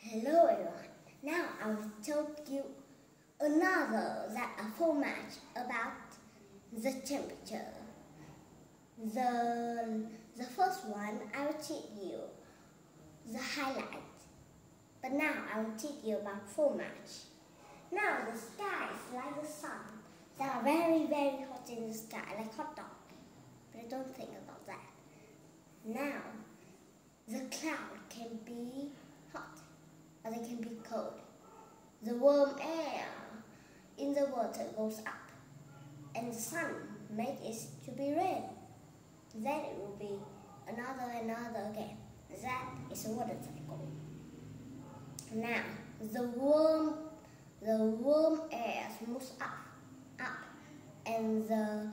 Hello everyone. Now I will tell you another format about the temperature. The first one I will teach you the highlight. But now I will teach you about format. Now the sky is like the sun. They are very hot in the sky, like hot dog. But I don't think about that. Now the cloud can be hot, or they can be cold. The warm air in the water goes up, and the sun makes it to be red. Then it will be another again. That is a water cycle. Now the warm air moves up, and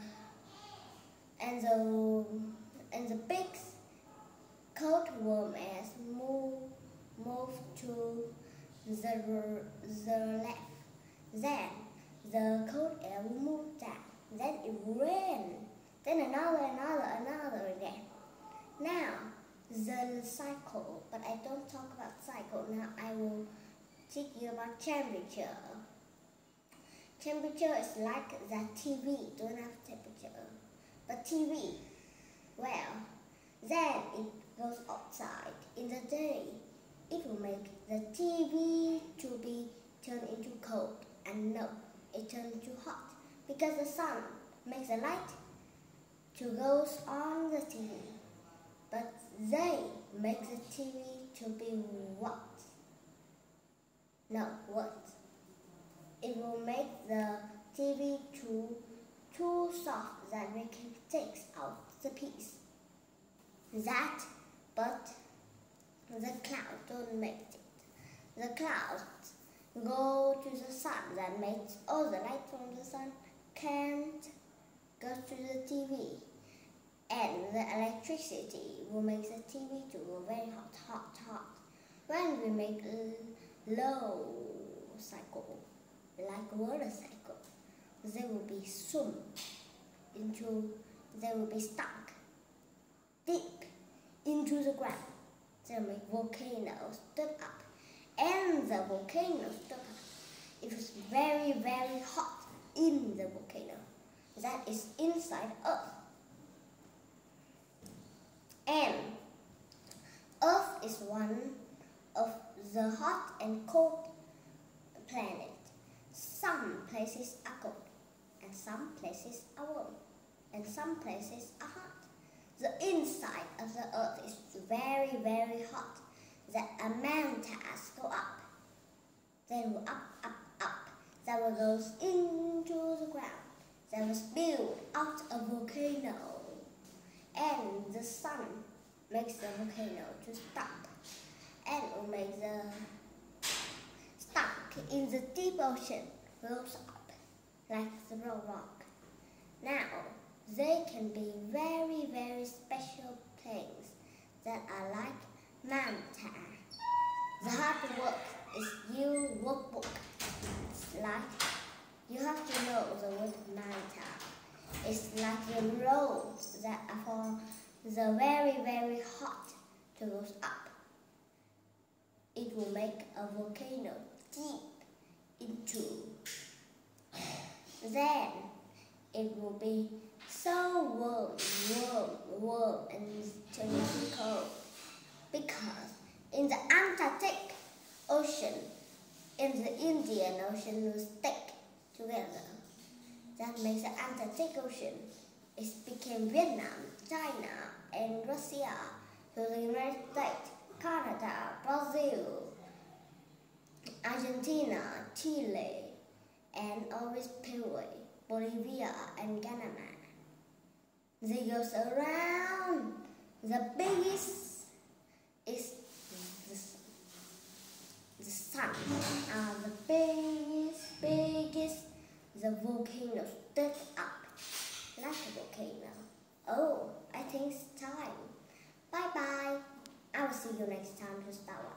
the big cold warm air move to the left. Then the cold air will move down. Then it will rain. Then another again. Now the cycle, but I don't talk about cycle. Now I will teach you about temperature. Temperature is like that TV don't have temperature. But TV, well, then it goes outside in the day. It will make the TV to be turned into cold, and no, it turns into hot because the sun makes the light to goes on the TV. But they make the TV to be what? No, what? It will make the TV too soft that we can take out the piece. But the clouds don't make it. The clouds go to the sun that makes all the light from the sun can't go to the TV. And the electricity will make the TV to go very hot. When we make a low cycle, like a water cycle, they will be they will be stuck deep into the ground. They make volcanoes stood up, and the volcano stood up. It was very hot in the volcano. That is inside Earth. And Earth is one of the hot and cold planet. Some places are cold, and some places are warm, and some places are hot. The inside of the Earth is very hot. The mountains go up. They will up. That will go into the ground. That was built out a volcano. And the sun makes the volcano to stop. And will make the stuck in the deep ocean goes up like the rock. Now they can be very special things that are like mountains. The hard work is your workbook. It's like you have to know the word mountain. It's like the roads that are for the very hot to go up. It will make a volcano deep into. Then it will be so warm and turning cold. Because in the Antarctic Ocean, in the Indian Ocean will stick together. That makes the Antarctic Ocean. It became Vietnam, China, and Russia, to the United States, Canada, Brazil, Argentina, Chile, and always Peru, Bolivia, and Panama. They goes around. The biggest is the sun. The biggest, the volcano stood up like a volcano. Oh, I think it's time. Bye. I will see you next time to Star Wars.